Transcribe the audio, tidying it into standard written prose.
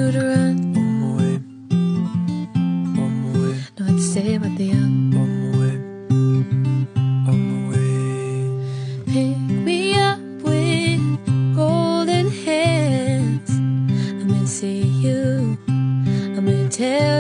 you to run. On my way, on my way, Know what to say about the young. on my way, on my way. Pick me up with golden hands. I'm gonna see you. I'm gonna tell